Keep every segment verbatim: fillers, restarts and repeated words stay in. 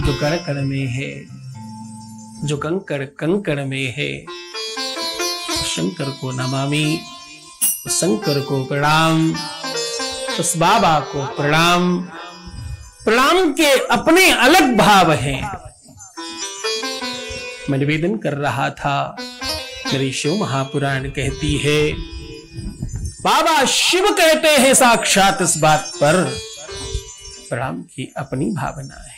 जो कण कण में है, जो कंकड़ कंकड़ में है, शंकर को नमामि, शंकर को प्रणाम, उस बाबा को प्रणाम। प्रणाम के अपने अलग भाव हैं। मैं निवेदन कर रहा था, मेरी शिव महापुराण कहती है, बाबा शिव कहते हैं साक्षात इस बात पर, प्रणाम की अपनी भावना है।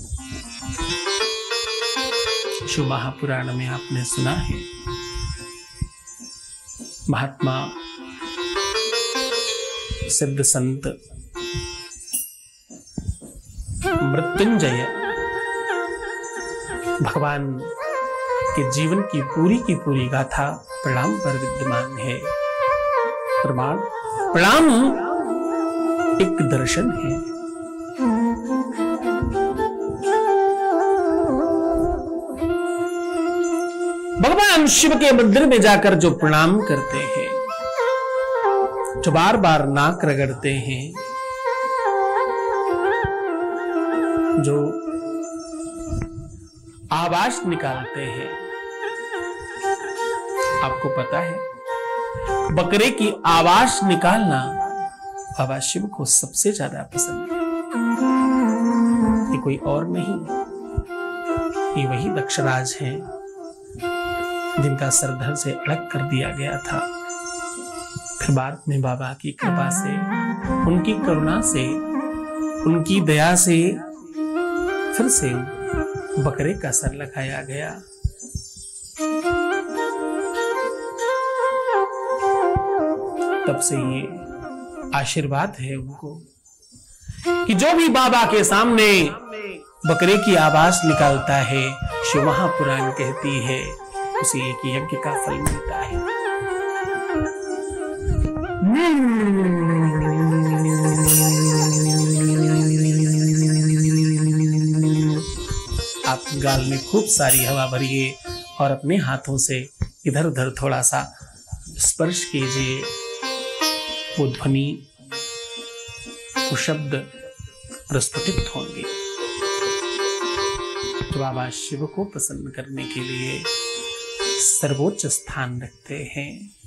शिव महापुराण में आपने सुना है, महात्मा सिद्ध संत मृत्युंजय भगवान के जीवन की पूरी की पूरी गाथा प्रणाम पर विद्यमान है। प्रमाण प्रणाम एक दर्शन है। भगवान शिव के मंदिर में जाकर जो प्रणाम करते हैं, जो बार बार नाक रगड़ते हैं, जो आवाज निकालते हैं, आपको पता है बकरे की आवाज निकालना बाबा शिव को सबसे ज्यादा पसंद है। ये कोई और नहीं, ये वही दक्षराज हैं जिनका सरधर से अलग कर दिया गया था। फिर बाद में बाबा की कृपा से, उनकी करुणा से, उनकी दया से फिर से बकरे का सर लगाया गया। तब से ये आशीर्वाद है उनको कि जो भी बाबा के सामने बकरे की आवाज निकालता है, शिव महापुराण कहती है, उसे एक यज्ञ का फल मिलता है। आप गाल में खूब सारी हवा भरिए और अपने हाथों से इधर उधर थोड़ा सा स्पर्श कीजिए। वो ध्वनि, वो शब्द प्रस्फुटित होंगे। तो बाबा शिव को प्रसन्न करने के लिए सर्वोच्च स्थान रखते हैं।